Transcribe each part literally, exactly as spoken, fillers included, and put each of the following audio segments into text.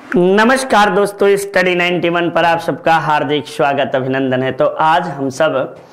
नमस्कार दोस्तों, स्टडी इक्यानवे पर आप सबका हार्दिक स्वागत अभिनंदन है। तो आज हम सब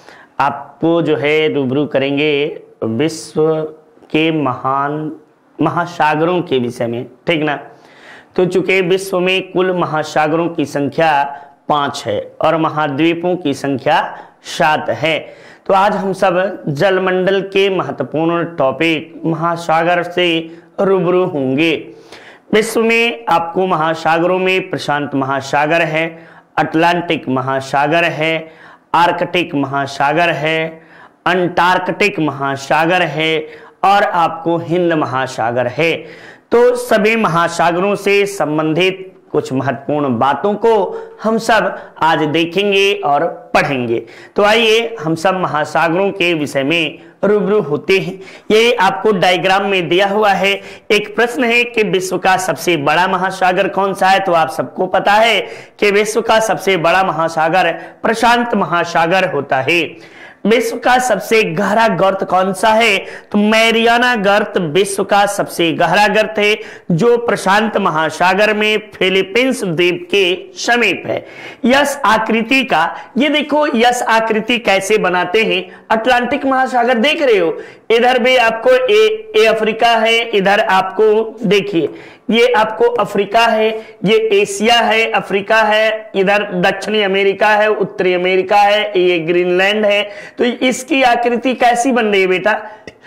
आपको जो है रूबरू करेंगे विश्व के महान महासागरों के विषय में, ठीक ना। तो चूंकि विश्व में कुल महासागरों की संख्या पांच है और महाद्वीपों की संख्या सात है, तो आज हम सब जलमंडल के महत्वपूर्ण टॉपिक महासागर से रूबरू होंगे। विश्व में आपको महासागरों में प्रशांत महासागर है, अटलांटिक महासागर है, आर्कटिक महासागर है, अंटार्कटिक महासागर है और आपको हिंद महासागर है। तो सभी महासागरों से संबंधित कुछ महत्वपूर्ण बातों को हम सब आज देखेंगे और पढ़ेंगे। तो आइए हम सब महासागरों के विषय में रूबरू होते हैं। ये आपको डायग्राम में दिया हुआ है। एक प्रश्न है कि विश्व का सबसे बड़ा महासागर कौन सा है, तो आप सबको पता है कि विश्व का सबसे बड़ा महासागर प्रशांत महासागर होता है। विश्व का सबसे गहरा गर्त कौन सा है, तो मैरियाना गर्त विश्व का सबसे गहरा गर्त है, जो प्रशांत महासागर में फिलीपींस द्वीप के समीप है। यस आकृति का, ये देखो यस आकृति कैसे बनाते हैं। अटलांटिक महासागर देख रहे हो, इधर भी आपको ए, ए अफ्रीका है, इधर आपको देखिए ये आपको अफ्रीका है, ये एशिया है, अफ्रीका है, इधर दक्षिणी अमेरिका है, उत्तरी अमेरिका है, ये ग्रीनलैंड है। तो इसकी आकृति कैसी बन रही है बेटा,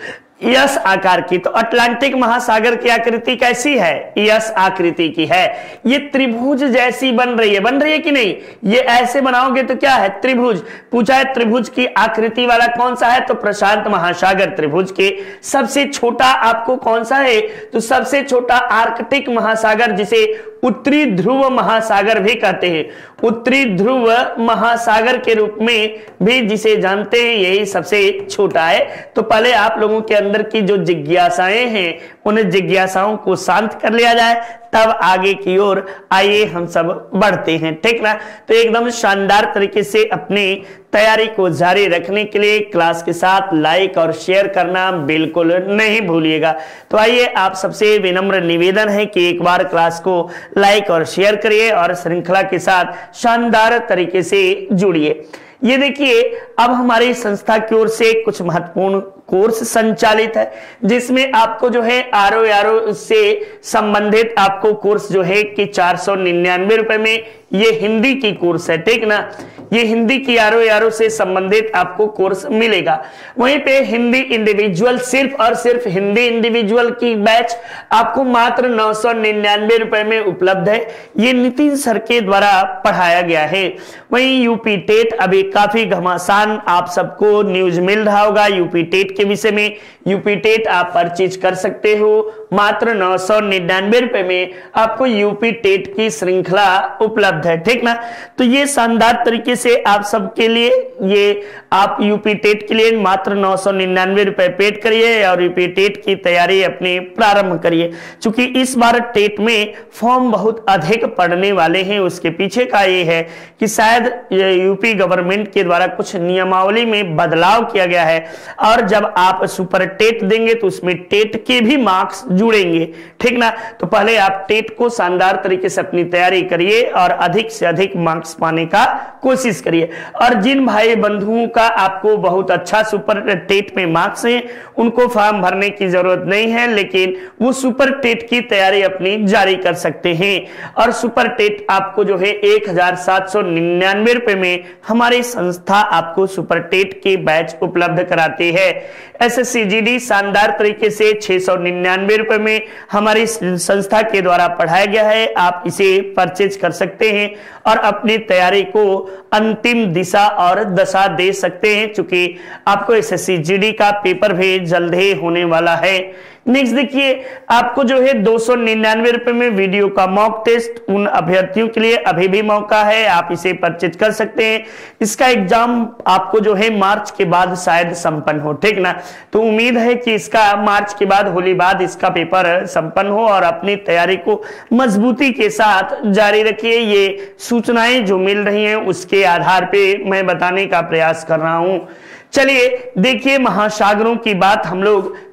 यस आकार की। तो अटलांटिक महासागर की आकृति कैसी है, यस आकृति की है। ये त्रिभुज जैसी बन रही है, बन रही है कि नहीं। ये ऐसे बनाओगे तो क्या है, त्रिभुज। पूछा है त्रिभुज की आकृति वाला कौन सा है, तो प्रशांत महासागर त्रिभुज के। सबसे छोटा आपको कौन सा है, तो सबसे छोटा आर्कटिक महासागर, जिसे उत्तरी ध्रुव महासागर भी कहते हैं। उत्तरी ध्रुव महासागर के रूप में भी जिसे जानते हैं, यही सबसे छोटा है। तो पहले आप लोगों के अंदर की जो जिज्ञासाएं हैं, उन जिज्ञासाओं को शांत कर लिया जाए, तब आगे की ओर आइए हम सब बढ़ते हैं, ठीक ना। तो एकदम शानदार तरीके से अपनी तैयारी को जारी रखने के लिए क्लास के साथ लाइक और शेयर करना बिल्कुल नहीं भूलिएगा। तो आइए आप सबसे विनम्र निवेदन है कि एक बार क्लास को लाइक और शेयर करिए और श्रृंखला के साथ शानदार तरीके से जुड़िए। ये देखिए, अब हमारी संस्था की ओर से कुछ महत्वपूर्ण कोर्स संचालित है, जिसमें आपको जो है आरो यारो से संबंधित आपको कोर्स जो है कि चार सौ निन्यानवे रुपए में ये हिंदी की कोर्स है, ठीक ना। ये हिंदी की आरो यारो से संबंधित आपको कोर्स मिलेगा। वहीं पे हिंदी इंडिविजुअल, सिर्फ और सिर्फ हिंदी इंडिविजुअल की बैच आपको मात्र नौ सौ निन्यानवे रुपए में उपलब्ध है। ये नितिन सर के द्वारा पढ़ाया गया है। वहीं यूपी टेट, अभी काफी घमासान आप सबको न्यूज मिल रहा होगा यूपी टेट के विषय में। यूपी टेट आप परचेज कर सकते हो मात्र नौ सौ निन्यानवे रुपए में, आपको यूपी टेट की श्रृंखला उपलब्ध है, ठीक ना। तो ये शानदार तरीके से आप सबके लिए, ये आप यूपी टेट के लिए मात्र नौ सौ निन्यानवे रुपए पेड करिए और यूपी टेट की तैयारी अपनी प्रारंभ करिए। चूंकि इस बार टेट में फॉर्म बहुत अधिक पड़ने वाले हैं, उसके पीछे का ये है कि शायद यूपी गवर्नमेंट के द्वारा कुछ नियमावली में बदलाव किया गया है, और जब आप सुपर टेट देंगे तो उसमें टेट के भी मार्क्स जुड़ेंगे, ठीक ना। तो पहले आप टेट को शानदार तरीके से अपनी तैयारी करिए और अधिक से अधिक मार्क्स पाने का कोशिश करिए। और जिन भाई बंधुओं का आपको बहुत अच्छा सुपर टेट में मार्क्स हैं, उनको फॉर्म भरने की जरूरत नहीं है, लेकिन वो सुपर टेट की तैयारी अपनी जारी कर सकते हैं। और सुपर टेट आपको जो है एक हजार सात सौ निन्यानवे रुपए में हमारी संस्था आपको सुपर टेट की बैच उपलब्ध कराती है। एसएससी जीडी शानदार तरीके से छह सौ निन्यानवे रुपए में हमारी संस्था के द्वारा पढ़ाया गया है। आप इसे परचेज कर सकते हैं और अपनी तैयारी को अंतिम दिशा और दशा दे सकते हैं, क्योंकि आपको एसएससी जीडी का पेपर भी जल्द ही होने वाला है। नेक्स्ट देखिए, आपको जो है दो सौ निन्यानवे रुपए में वीडियो का मॉक टेस्ट, उन अभ्यर्थियों के लिए अभी भी मौका है, आप इसे परचेज कर सकते हैं। इसका एग्जाम आपको जो है मार्च के बाद शायद संपन्न हो, ठीक ना। तो उम्मीद है कि इसका मार्च के बाद, होली बाद इसका पेपर संपन्न हो और अपनी तैयारी को मजबूती के साथ जारी रखिए। ये सूचनाएं जो मिल रही हैं उसके आधार पे मैं बताने का प्रयास कर रहा हूं। चलिए देखिए, महासागरों की बात हम लोग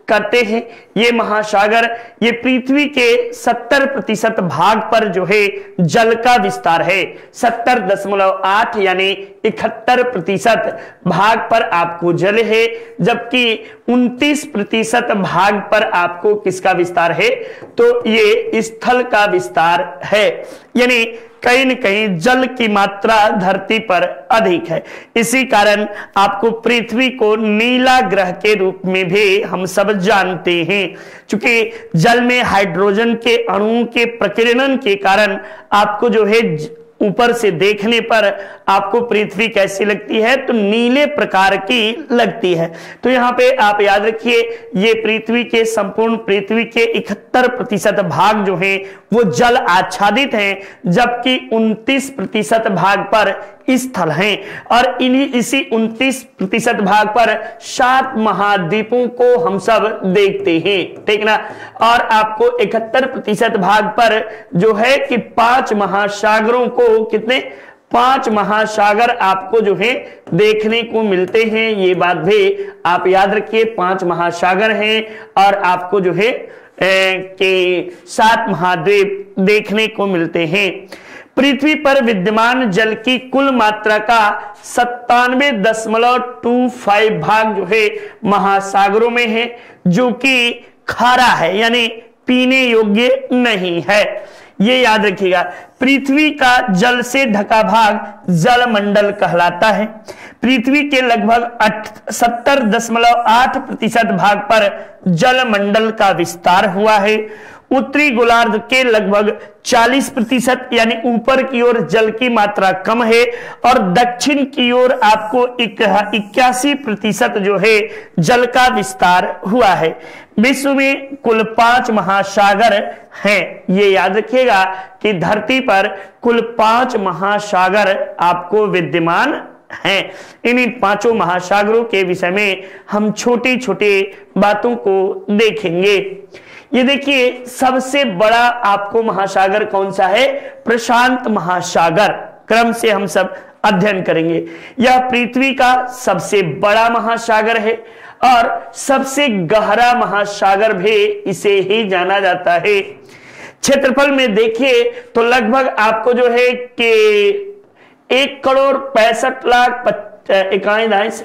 करते हैं। ये महासागर ये पृथ्वी के सत्तर प्रतिशत भाग पर जो है जल का विस्तार है। सत्तर दशमलव आठ यानी इकहत्तर प्रतिशत भाग पर आपको जल है, जबकि उनतीस प्रतिशत भाग पर आपको किसका विस्तार है, तो ये स्थल का विस्तार है। यानी कहीं न कहीं जल की मात्रा धरती पर अधिक है। इसी कारण आपको पृथ्वी को नीला ग्रह के रूप में भी हम सब जानते हैं, क्योंकि जल में हाइड्रोजन के अणुओं के प्रकीर्णन के कारण आपको जो है ऊपर से देखने पर आपको पृथ्वी कैसी लगती है, तो नीले प्रकार की लगती है। तो यहाँ पे आप याद रखिए, ये पृथ्वी के संपूर्ण पृथ्वी के इकहत्तर प्रतिशत भाग जो हैं वो जल आच्छादित हैं, जबकि उनतीस प्रतिशत भाग पर स्थल हैं। और इन्हीं इसी उनतीस प्रतिशत भाग पर सात महाद्वीपों को हम सब देखते हैं, ठीक ना। और आपको इकहत्तर प्रतिशत भाग पर जो है कि पांच महासागरों को कितने पांच महासागर आपको जो है देखने को मिलते हैं। ये बात भी आप याद रखिए, पांच महासागर हैं और आपको जो है कि सात महाद्वीप देखने को मिलते हैं। पृथ्वी पर विद्यमान जल की कुल मात्रा का सत्तानवे दशमलव टू फाइव भाग जो है महासागरों में है, जो कि खारा है यानी पीने योग्य नहीं है। ये याद रखिएगा, पृथ्वी का जल से ढका भाग जलमंडल कहलाता है। पृथ्वी के लगभग सत्तर दशमलव आठ प्रतिशत भाग पर जलमंडल का विस्तार हुआ है। उत्तरी गोलार्ध के लगभग चालीस प्रतिशत यानी ऊपर की ओर जल की मात्रा कम है, और दक्षिण की ओर आपको इक्यासी प्रतिशत जो है जल का विस्तार हुआ है। विश्व में कुल पांच महासागर हैं। ये याद रखिएगा कि धरती पर कुल पांच महासागर आपको विद्यमान हैं। इन्हीं पांचों महासागरों के विषय में हम छोटी छोटी बातों को देखेंगे। ये देखिए, सबसे बड़ा आपको महासागर कौन सा है, प्रशांत महासागर। क्रम से हम सब अध्ययन करेंगे। यह पृथ्वी का सबसे बड़ा महासागर है और सबसे गहरा महासागर भी इसे ही जाना जाता है। क्षेत्रफल में देखिए तो लगभग आपको जो है कि एक करोड़ पैंसठ लाख इक्यावन दाइस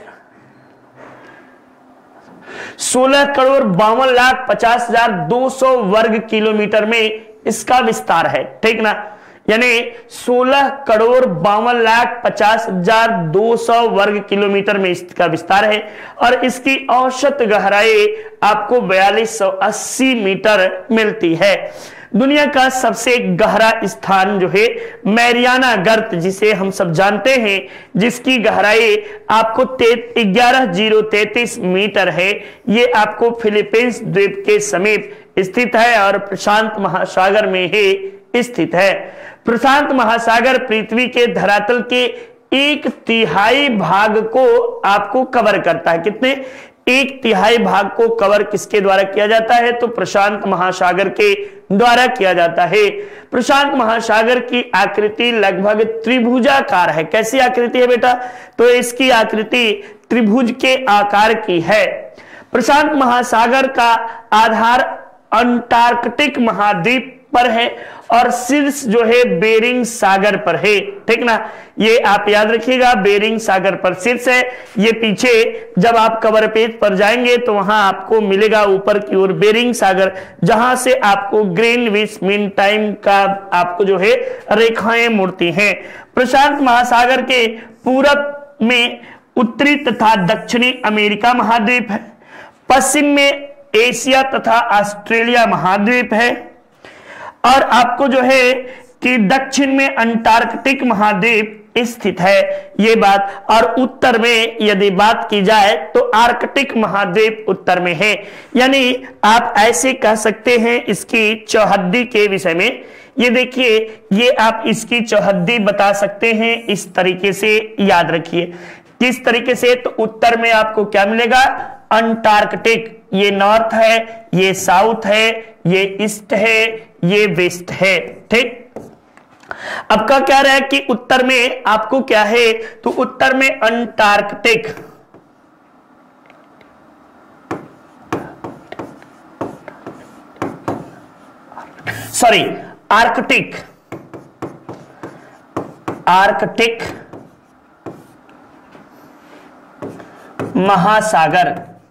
सोलह करोड़ बावन लाख पचास हजार दो सौ वर्ग किलोमीटर में इसका विस्तार है, ठीक ना। यानी सोलह करोड़ बावन लाख पचास हजार दो सौ वर्ग किलोमीटर में इसका विस्तार है, और इसकी औसत गहराई आपको बयालीस सौ अस्सी मीटर मिलती है। दुनिया का सबसे गहरा स्थान जो है मैरियाना गर्त, जिसे हम सब जानते हैं, जिसकी गहराई आपको ग्यारह जीरो तैतीस मीटर है। ये आपको फिलीपींस द्वीप के समीप स्थित है और प्रशांत महासागर में ही स्थित है। प्रशांत महासागर पृथ्वी के धरातल के एक तिहाई भाग को आपको कवर करता है। कितने? एक तिहाई भाग को कवर किसके द्वारा किया जाता है, तो प्रशांत महासागर के द्वारा किया जाता है। प्रशांत महासागर की आकृति लगभग त्रिभुजाकार है। कैसी आकृति है बेटा? तो इसकी आकृति त्रिभुज के आकार की है। प्रशांत महासागर का आधार अंटार्कटिक महाद्वीप पर है और शीर्ष जो है बेरिंग सागर पर है, ठीक ना। ये आप याद रखिएगा, बेरिंग सागर पर शीर्ष है। ये पीछे जब आप कवर पेज पर जाएंगे तो वहां आपको मिलेगा ऊपर की ओर बेरिंग सागर, जहां से आपको ग्रीनविच मीन टाइम का आपको जो है रेखाएं मुड़ती हैं। प्रशांत महासागर के पूरब में उत्तरी तथा दक्षिणी अमेरिका महाद्वीप है। पश्चिम में एशिया तथा ऑस्ट्रेलिया महाद्वीप है, और आपको जो है कि दक्षिण में अंटार्कटिक महाद्वीप स्थित है, ये बात। और उत्तर में यदि बात की जाए तो आर्कटिक महाद्वीप उत्तर में है। यानी आप ऐसे कह सकते हैं इसकी चौहद्दी के विषय में। ये देखिए, ये आप इसकी चौहद्दी बता सकते हैं इस तरीके से, याद रखिए। किस तरीके से? तो उत्तर में आपको क्या मिलेगा? अंटार्कटिक। ये नॉर्थ है, ये साउथ है, ये ईस्ट है, ये वेस्ट है, ठीक। अब का क्या रहा है कि उत्तर में आपको क्या है, तो उत्तर में अंटार्कटिक, सॉरी आर्कटिक, आर्कटिक महासागर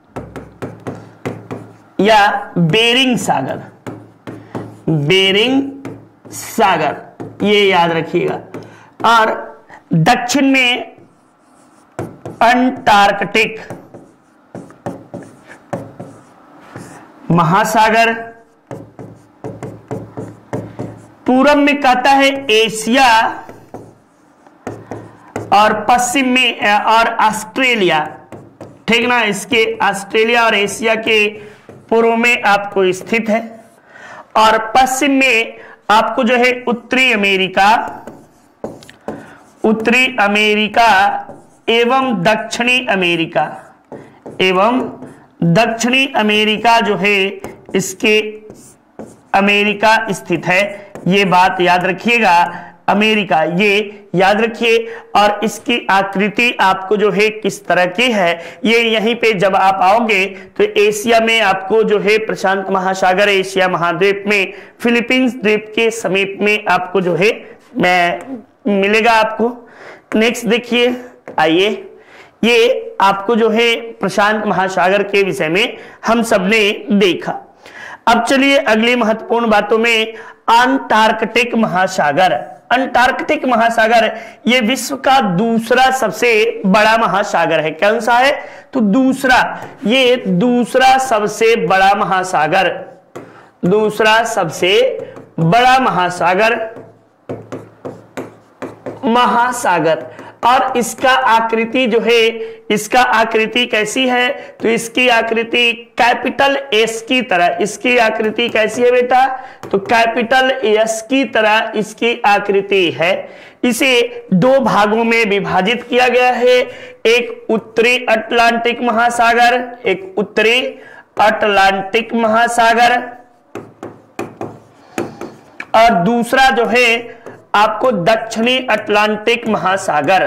या बेरिंग सागर, बेरिंग सागर ये याद रखिएगा। और दक्षिण में अंटार्कटिक महासागर, पूरब में कहता है एशिया और पश्चिम में और ऑस्ट्रेलिया, ठीक ना, इसके ऑस्ट्रेलिया और एशिया के पूर्व में आपको स्थित है। और पश्चिम में आपको जो है उत्तरी अमेरिका, उत्तरी अमेरिका एवं दक्षिणी अमेरिका, एवं दक्षिणी अमेरिका जो है इसके अमेरिका स्थित है। ये बात याद रखिएगा, अमेरिका ये याद रखिए। और इसकी आकृति आपको जो है किस तरह की है, ये यहीं पे जब आप आओगे तो एशिया में आपको जो है प्रशांत महासागर, एशिया महाद्वीप में फिलीपींस द्वीप के समीप में आपको जो है मैं मिलेगा आपको। नेक्स्ट देखिए, आइए, ये आपको जो है प्रशांत महासागर के विषय में हम सबने देखा। अब चलिए अगली महत्वपूर्ण बातों में अंटार्कटिक महासागर। अंटार्कटिक महासागर ये विश्व का दूसरा सबसे बड़ा महासागर है। कौन सा है? तो दूसरा, ये दूसरा सबसे बड़ा महासागर, दूसरा सबसे बड़ा महासागर महासागर और इसका आकृति जो है, इसका आकृति कैसी है? तो इसकी आकृति कैपिटल एस की तरह, इसकी आकृति कैसी है बेटा? तो कैपिटल एस की तरह इसकी आकृति है। इसे दो भागों में विभाजित किया गया है, एक उत्तरी अटलांटिक महासागर, एक उत्तरी अटलांटिक महासागर और दूसरा जो है आपको दक्षिणी अटलांटिक महासागर,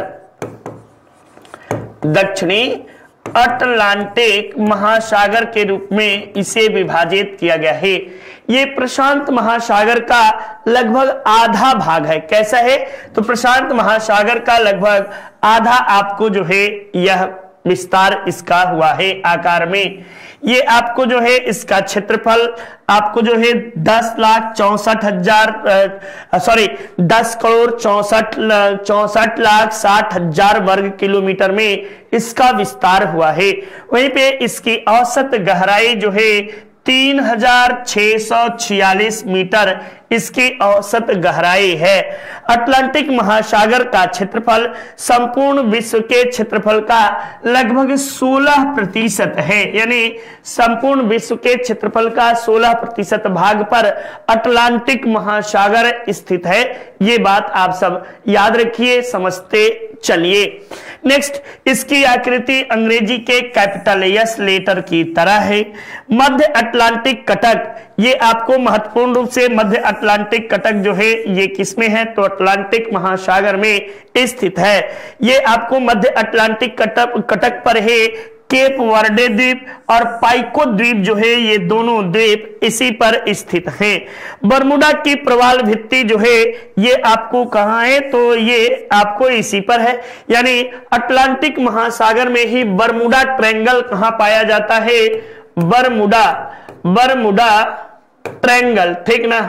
दक्षिणी अटलांटिक महासागर के रूप में इसे विभाजित किया गया है। ये प्रशांत महासागर का लगभग आधा भाग है। कैसा है? तो प्रशांत महासागर का लगभग आधा आपको जो है यह विस्तार इसका हुआ है आकार में। ये आपको जो है इसका क्षेत्रफल आपको जो है दस लाख चौसठ हजार सॉरी दस करोड़ चौसठ चौसठ लाख साठ हजार वर्ग किलोमीटर में इसका विस्तार हुआ है। वहीं पे इसकी औसत गहराई जो है तीन हजार छह सौ छियालीस मीटर इसकी औसत गहराई है। अटलांटिक महासागर का क्षेत्रफल संपूर्ण विश्व के क्षेत्रफल का लगभग सोलह प्रतिशत है, यानी संपूर्ण विश्व के क्षेत्रफल का सोलह प्रतिशत भाग पर अटलांटिक महासागर स्थित है। ये बात आप सब याद रखिए, समझते चलिए। नेक्स्ट, इसकी आकृति अंग्रेजी के कैपिटल एस लेटर की तरह है। मध्य अटलांटिक कटक, ये आपको महत्वपूर्ण रूप से मध्य अटलांटिक कटक जो है ये किसमें है? तो अटलांटिक महासागर में स्थित है। ये आपको मध्य अटलांटिक कटक कटक पर है। केप वर्डे द्वीप और पाइको द्वीप जो है ये दोनों द्वीप इसी पर स्थित हैं। बरमुडा की प्रवाल भित्ति जो है ये आपको कहाँ है? तो ये आपको इसी पर है, यानी अटलांटिक महासागर में ही बरमुडा ट्रायंगल कहाँ पाया जाता है? बरमुडा, बरमुडा ट्रायंगल, ठीक ना।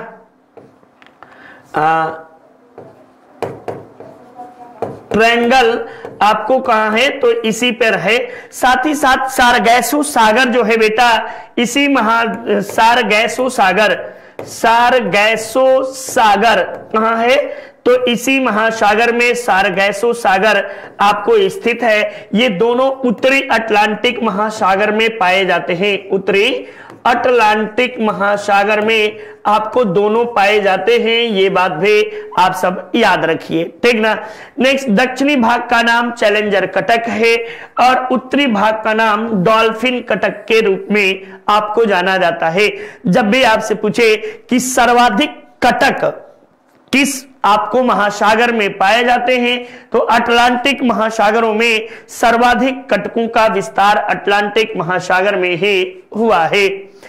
ट्रायंगल आपको कहां है? तो इसी पर है। साथ ही साथ सारगैसो सागर जो है बेटा, इसी महा सारगैसो सागर, सारगैसो सागर कहां है? तो इसी महासागर में सारगैसो सागर आपको स्थित है। ये दोनों उत्तरी अटलांटिक महासागर में पाए जाते हैं। उत्तरी अटलांटिक महासागर में आपको दोनों पाए जाते हैं। ये बात भी आप सब याद रखिए, ठीक ना। नेक्स्ट, दक्षिणी भाग का नाम चैलेंजर कटक है और उत्तरी भाग का नाम डॉल्फिन कटक के रूप में आपको जाना जाता है। जब भी आपसे पूछे कि सर्वाधिक कटक किस आपको महासागर में पाए जाते हैं, तो अटलांटिक महासागरों में सर्वाधिक कटकों का विस्तार अटलांटिक महासागर में ही हुआ है।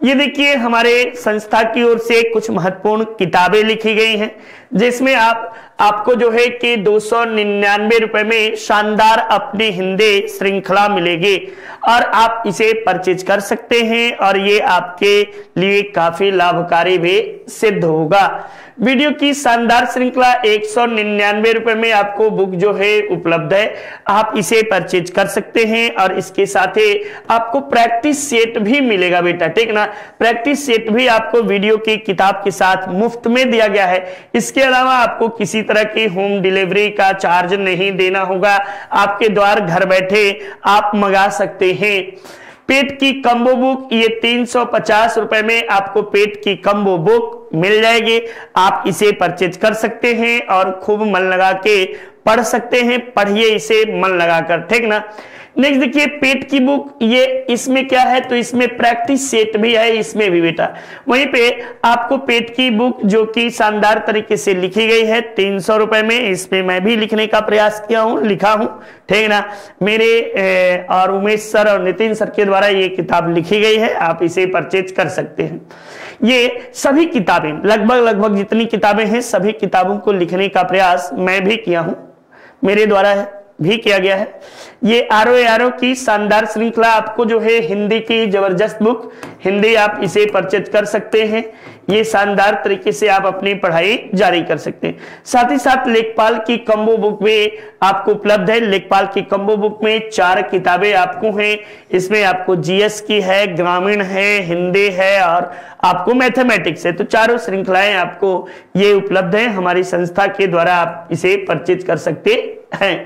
ये देखिए हमारे संस्था की ओर से कुछ महत्वपूर्ण किताबें लिखी गई हैं, जिसमें आप आपको जो है कि दो सौ निन्यानवे रुपए में शानदार अपनी हिंदी श्रृंखला मिलेगी और आप इसे परचेज कर सकते हैं और ये आपके लिए काफी लाभकारी भी सिद्ध होगा। वीडियो की शानदार श्रृंखला एक सौ निन्यानवे रुपए में आपको बुक जो है उपलब्ध है, आप इसे परचेज कर सकते हैं और इसके साथ ही आपको प्रैक्टिस सेट भी मिलेगा बेटा, ठीक ना। प्रैक्टिस सेट भी आपको वीडियो की किताब के साथ मुफ्त में दिया गया है। इसके अलावा आपको किसी तरह की होम डिलीवरी का चार्ज नहीं देना होगा, आपके द्वार घर बैठे आप मंगा सकते हैं। पेट की कम्बो बुक ये तीन सौ पचास रुपए में आपको पेट की कम्बो बुक मिल जाएगी, आप इसे परचेज कर सकते हैं और खूब मन लगा के पढ़ सकते हैं। पढ़िए इसे मन लगाकर, ठीक ना। नेक्स्ट देखिए पेट की बुक, ये इसमें क्या है तो इसमें प्रैक्टिस सेट भी है इसमें भी बेटा। वहीं पे आपको पेट की बुक जो कि शानदार तरीके से लिखी गई है तीन सौ रुपए में, इसमें मैं भी लिखने का प्रयास किया हूं, लिखा हूं, ठीक ना। मेरे ए, और उमेश सर और नितिन सर के द्वारा ये किताब लिखी गई है, आप इसे परचेज कर सकते हैं। ये सभी किताबें लगभग लगभग जितनी किताबें हैं सभी किताबों को लिखने का प्रयास मैं भी किया हूं, मेरे द्वारा है भी किया गया है। ये आरो आरो की शानदार श्रृंखला आपको जो है हिंदी की जबरदस्त बुक, हिंदी आप इसे परचेज कर सकते हैं। ये शानदार तरीके से आप अपनी पढ़ाई जारी कर सकते हैं। साथ ही साथ लेखपाल की कम्बो बुक भी आपको उपलब्ध है। लेखपाल की कम्बो बुक में चार किताबें आपको हैं, इसमें आपको जीएस की है, ग्रामीण है, हिंदी है और आपको मैथमेटिक्स है। तो चारों श्रृंखलाएं आपको ये उपलब्ध है, हमारी संस्था के द्वारा आप इसे परचेज कर सकते हैं।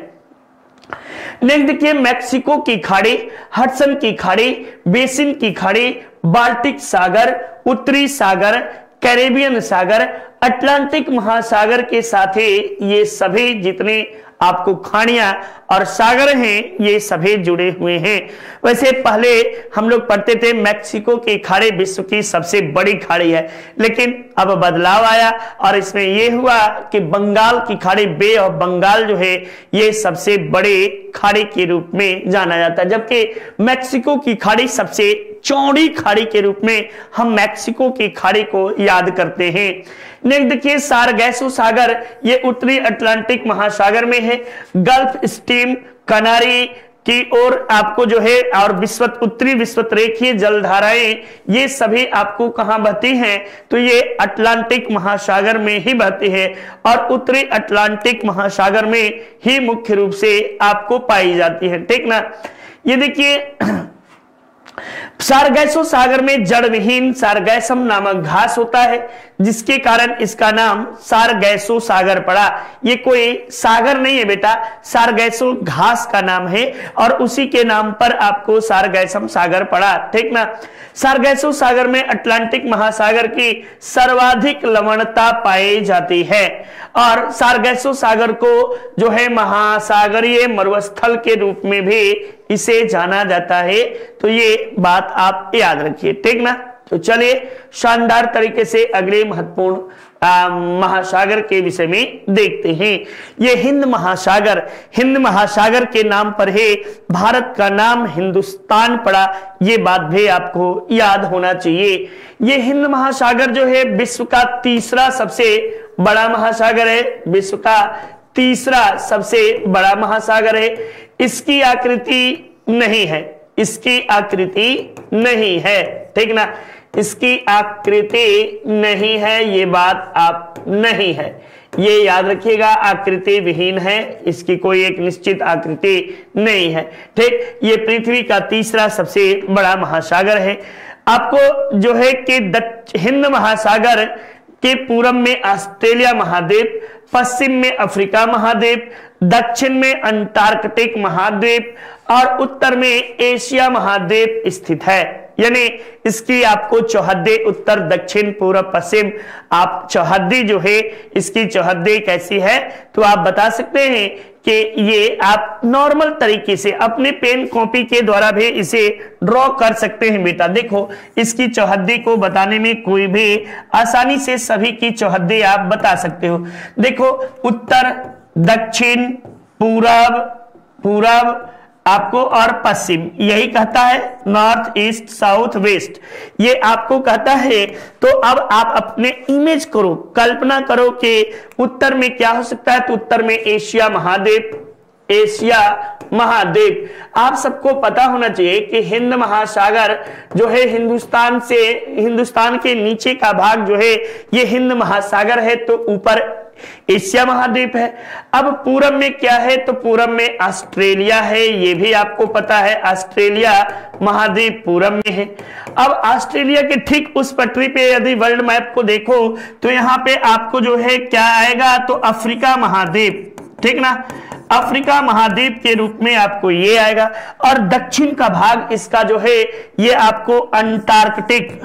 नेक्स्ट देखिए मैक्सिको की खाड़ी, हडसन की खाड़ी, बेसिन की खाड़ी, बाल्टिक सागर, उत्तरी सागर, कैरेबियन सागर, अटलांटिक महासागर के साथ ही ये सभी जितने आपको खाड़ियां और सागर हैं ये सभी जुड़े हुए हैं। वैसे पहले हम लोग पढ़ते थे मैक्सिको की खाड़ी विश्व की सबसे बड़ी खाड़ी है, लेकिन अब बदलाव आया और इसमें यह हुआ कि बंगाल की खाड़ी, बे ऑफ बंगाल जो है ये सबसे बड़े खाड़ी के रूप में जाना जाता है, जबकि मैक्सिको की खाड़ी सबसे चौड़ी खाड़ी के रूप में हम मैक्सिको की खाड़ी को याद करते हैं। नेक्स्ट देखिए सारगैसो सागर, ये उत्तरी अटलांटिक महासागर में है। गल्फ स्ट्रीम, कनारी की ओर आपको जो है और विश्वत उत्तरी विश्वत रेखीय जलधाराएं ये सभी आपको कहां बहती हैं तो ये अटलांटिक महासागर में ही बहती है और उत्तरी अटलांटिक महासागर में ही मुख्य रूप से आपको पाई जाती है, ठीक ना। ये देखिए सारगैसो सागर में जड़ विहीन सारगैसम नामक घास होता है, जिसके कारण इसका नाम सारगैसो सागर पड़ा। ये कोई सागर नहीं है बेटा, सारगैसो घास का नाम है और उसी के नाम पर आपको सारगैसम सागर पड़ा, ठीक ना। सारगैसो सागर में अटलांटिक महासागर की सर्वाधिक लवणता पाई जाती है और सारगैसो सागर को जो है महासागरीय मरुस्थल के रूप में भी इसे जाना जाता है। तो ये बात आप याद रखिए, ठीक ना। तो चलिए शानदार तरीके से अगले महत्वपूर्ण महासागर के विषय में देखते हैं। ये हिंद महासागर, हिंद महासागर के नाम पर है भारत का नाम हिंदुस्तान पड़ा, ये बात भी आपको याद होना चाहिए। ये हिंद महासागर जो है विश्व का तीसरा सबसे बड़ा महासागर है, विश्व का तीसरा सबसे बड़ा महासागर है। इसकी आकृति नहीं है, इसकी आकृति नहीं है, ठीक ना। इसकी आकृति नहीं है, ये बात आप नहीं है, ये याद रखिएगा, आकृति विहीन है, इसकी कोई एक निश्चित आकृति नहीं है, ठीक। ये पृथ्वी का तीसरा सबसे बड़ा महासागर है। आपको जो है कि हिंद महासागर के पूर्व में ऑस्ट्रेलिया महाद्वीप, पश्चिम में अफ्रीका महाद्वीप, दक्षिण में अंटार्कटिक महाद्वीप और उत्तर में एशिया महाद्वीप स्थित है। यानी इसकी आपको चौहद्दी उत्तर दक्षिण पूर्व पश्चिम, आप चौहद्दी जो है इसकी चौहद्दी कैसी है तो आप बता सकते हैं कि ये आप नॉर्मल तरीके से अपने पेन कॉपी के द्वारा भी इसे ड्रॉ कर सकते हैं बेटा। देखो इसकी चौहद्दी को बताने में कोई भी आसानी से सभी की चौहद्दी आप बता सकते हो। देखो उत्तर, दक्षिण, पूरब, पूरब आपको और पश्चिम, यही कहता है नॉर्थ ईस्ट साउथ वेस्ट, ये आपको कहता है। तो अब आप अपने इमेज करो, कल्पना करो कि उत्तर में क्या हो सकता है। तो उत्तर में एशिया महाद्वीप, एशिया महाद्वीप। आप सबको पता होना चाहिए कि हिंद महासागर जो है हिंदुस्तान से, हिंदुस्तान के नीचे का भाग जो है ये हिंद महासागर है, तो ऊपर एशिया महाद्वीप है। अब पूरब में क्या है, तो पूरब में ऑस्ट्रेलिया है, ये भी आपको पता है, ऑस्ट्रेलिया महाद्वीप पूरब में है। अब ऑस्ट्रेलिया के ठीक उस पटरी पे यदि वर्ल्ड मैप को देखो तो यहाँ पे आपको जो है क्या आएगा, तो अफ्रीका महाद्वीप, ठीक ना, अफ्रीका महाद्वीप के रूप में आपको ये आएगा। और दक्षिण का भाग इसका जो है ये आपको अंटार्कटिक,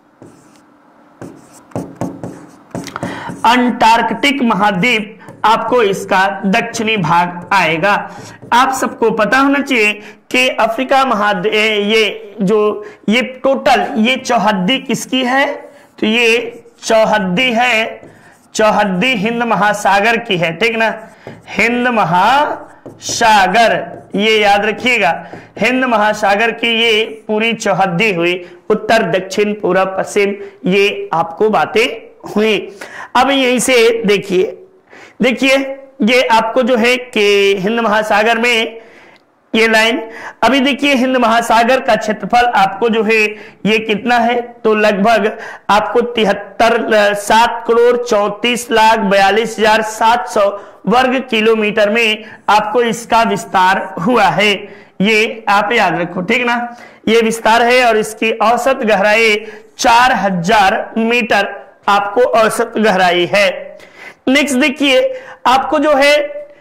अंटार्कटिक महाद्वीप आपको इसका दक्षिणी भाग आएगा। आप सबको पता होना चाहिए कि अफ्रीका महाद्वीप, ये जो ये टोटल ये चौहद्दी किसकी है, तो ये चौहद्दी है, चौहद्दी हिंद महासागर की है, ठीक ना, हिंद महासागर, ये याद रखिएगा, हिंद महासागर की ये पूरी चौहद्दी हुई, उत्तर दक्षिण पूर्व पश्चिम, ये आपको बातें हुई। अब यहीं से देखिए, देखिए ये आपको जो है कि हिंद महासागर में ये लाइन, अभी देखिए हिंद महासागर का क्षेत्रफल आपको जो है ये कितना है, तो लगभग आपको तिहत्तर सात करोड़ चौतीस लाख बयालीस हजार सात सौ वर्ग किलोमीटर में आपको इसका विस्तार हुआ है। ये आप याद रखो, ठीक ना, ये विस्तार है और इसकी औसत गहराई चार हजार मीटर आपको औसत गहराई है। नेक्स्ट देखिए आपको जो है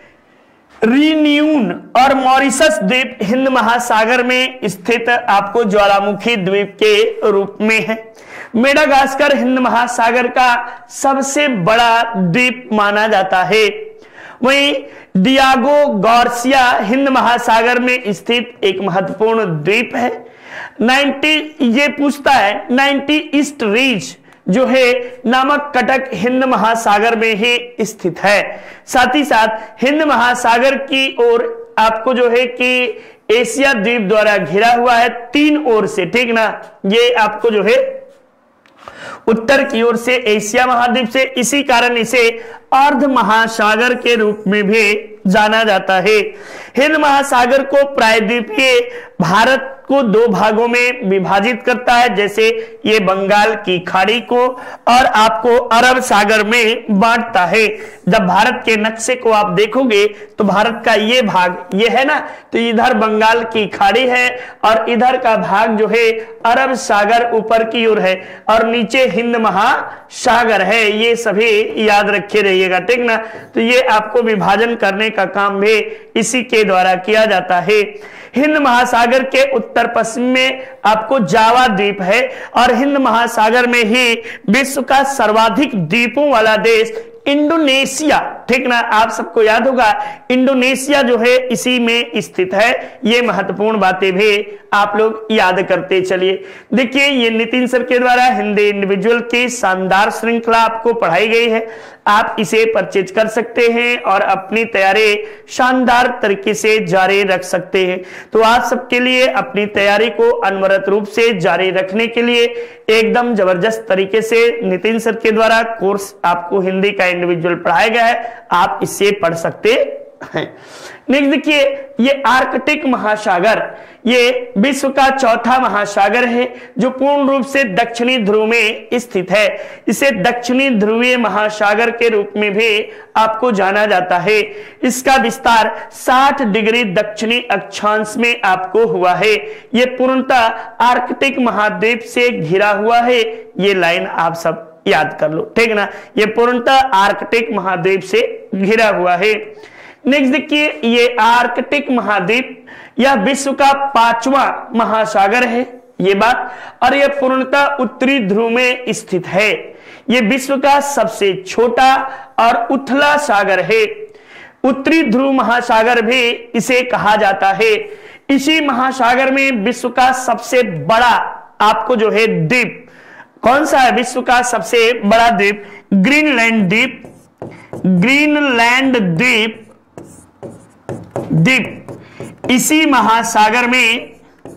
रियूनियन और मॉरिशस द्वीप हिंद महासागर में स्थित आपको ज्वालामुखी द्वीप के रूप में है। मेडागास्कर हिंद महासागर का सबसे बड़ा द्वीप माना जाता है। वहीं डियागो गार्सिया हिंद महासागर में स्थित एक महत्वपूर्ण द्वीप है। नब्बे ये पूछता है नब्बे ईस्ट रीज जो है नामक कटक हिंद महासागर में ही स्थित है। साथ ही साथ हिंद महासागर की ओर आपको जो है कि एशिया द्वीप द्वारा घिरा हुआ है तीन ओर से, ठीक ना, ये आपको जो है उत्तर की ओर से एशिया महाद्वीप से, इसी कारण इसे अर्ध महासागर के रूप में भी जाना जाता है। हिंद महासागर को प्रायद्वीपीय भारत को दो भागों में विभाजित करता है, जैसे ये बंगाल की खाड़ी को और आपको अरब सागर में बांटता है। जब भारत के नक्शे को आप देखोगे तो भारत का ये भाग ये है ना, तो इधर बंगाल की खाड़ी है और इधर का भाग जो है अरब सागर ऊपर की ओर है और नीचे हिंद महासागर है। ये सभी याद रखे रहिएगा, ठीक ना। तो ये आपको विभाजन करने का काम भी इसी के द्वारा किया जाता है। हिंद महासागर के उत्तर पश्चिम में आपको जावा द्वीप है और हिंद महासागर में ही विश्व का सर्वाधिक द्वीपों वाला देश इंडोनेशिया, ठीक ना, आप सबको याद होगा इंडोनेशिया जो है इसी में स्थित है। ये महत्वपूर्ण बातें भी आप लोग याद करते चलिए। देखिए ये नितिन सर के द्वारा हिंदी इंडिविजुअल की शानदार श्रृंखला आपको पढ़ाई गई है, आप इसे परचेज कर सकते हैं और अपनी तैयारी शानदार तरीके से जारी रख सकते हैं। तो आप सबके लिए अपनी तैयारी को अनवरत रूप से जारी रखने के लिए एकदम जबरदस्त तरीके से नितिन सर के द्वारा कोर्स आपको हिंदी का इंडिविजुअल पढ़ाया गया है, आप इसे पढ़ सकते हैं। नेक्स्ट देखिए ये आर्कटिक महासागर, ये विश्व का चौथा महासागर है जो पूर्ण रूप से दक्षिणी ध्रुव में स्थित है। इसे दक्षिणी ध्रुवीय महासागर के रूप में भी आपको जाना जाता है। इसका विस्तार साठ डिग्री दक्षिणी अक्षांश में आपको हुआ है। ये पूर्णतः आर्कटिक महाद्वीप से घिरा हुआ है। ये लाइन आप सब याद कर लो, ठीक ना, ये पूर्णतः आर्कटिक महाद्वीप से घिरा हुआ है। नेक्स्ट देखिए ये आर्कटिक महाद्वीप यह विश्व का पांचवा महासागर है, ये बात, और यह पूर्णतः उत्तरी ध्रुव में स्थित है। यह विश्व का सबसे छोटा और उथला सागर है। उत्तरी ध्रुव महासागर भी इसे कहा जाता है। इसी महासागर में विश्व का सबसे बड़ा आपको जो है द्वीप कौन सा है? विश्व का सबसे बड़ा द्वीप ग्रीनलैंड द्वीप, ग्रीनलैंड द्वीप द्वीप इसी महासागर में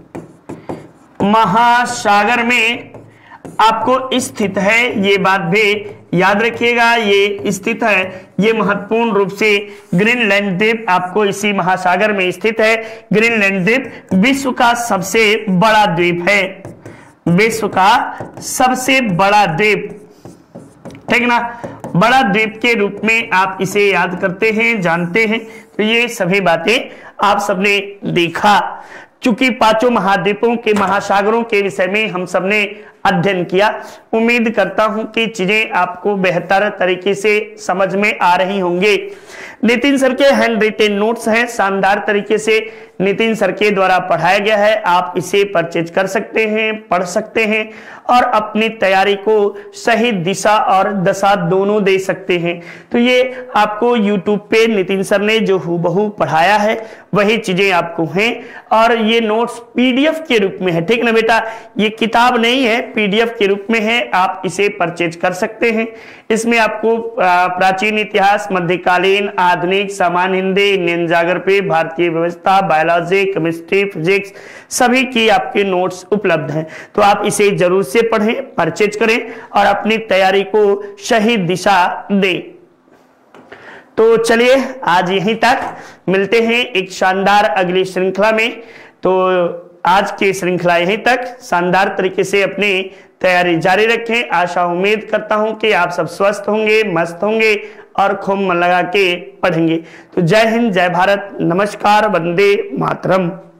महासागर में आपको स्थित है, ये बात भी याद रखिएगा, ये स्थित है, ये महत्वपूर्ण रूप से ग्रीनलैंड द्वीप आपको इसी महासागर में स्थित है। ग्रीनलैंड द्वीप विश्व का सबसे बड़ा द्वीप है, विश्व का सबसे बड़ा द्वीप, ठीक ना, बड़ा द्वीप के रूप में आप इसे याद करते हैं, जानते हैं। तो ये सभी बातें आप सबने देखा। चूंकि पांचों महाद्वीपों के महासागरों के विषय में हम सबने अध्ययन किया, उम्मीद करता हूं कि चीजें आपको बेहतर तरीके से समझ में आ रही होंगे। नितिन सर के हैंड रिटेन नोट्स हैं, शानदार तरीके से नितिन सर के द्वारा पढ़ाया गया है। आप इसे परचेज कर सकते हैं, पढ़ सकते हैं और अपनी तैयारी को सही दिशा और दशा दोनों दे सकते हैं। तो ये आपको यूट्यूब पे नितिन सर ने जो हूबहू पढ़ाया है वही चीजें आपको हैं, और ये नोट्स पीडीएफ के रूप में है, ठीक ना बेटा, ये किताब नहीं है, पीडीएफ के रूप में है। आप इसे परचेज कर सकते हैं। इसमें आपको प्राचीन इतिहास, मध्यकालीन, आधुनिक, सामान्य हिंदी, इंडियन ज्योग्राफी, भारतीय व्यवस्था, बायोलॉजी, केमिस्ट्री, फिजिक्स सभी की आपके नोट्स उपलब्ध हैं। तो आप इसे जरूर से पढ़ें, परचेज करें और अपनी तैयारी को सही दिशा दें। तो चलिए आज यहीं तक, मिलते हैं एक शानदार अगली श्रृंखला में। तो आज की श्रृंखला यहीं तक, शानदार तरीके से अपनी तैयारी जारी रखें। आशा उम्मीद करता हूं कि आप सब स्वस्थ होंगे, मस्त होंगे और खूब मन लगा के पढ़ेंगे। तो जय हिंद, जय भारत, नमस्कार, वंदे मातरम।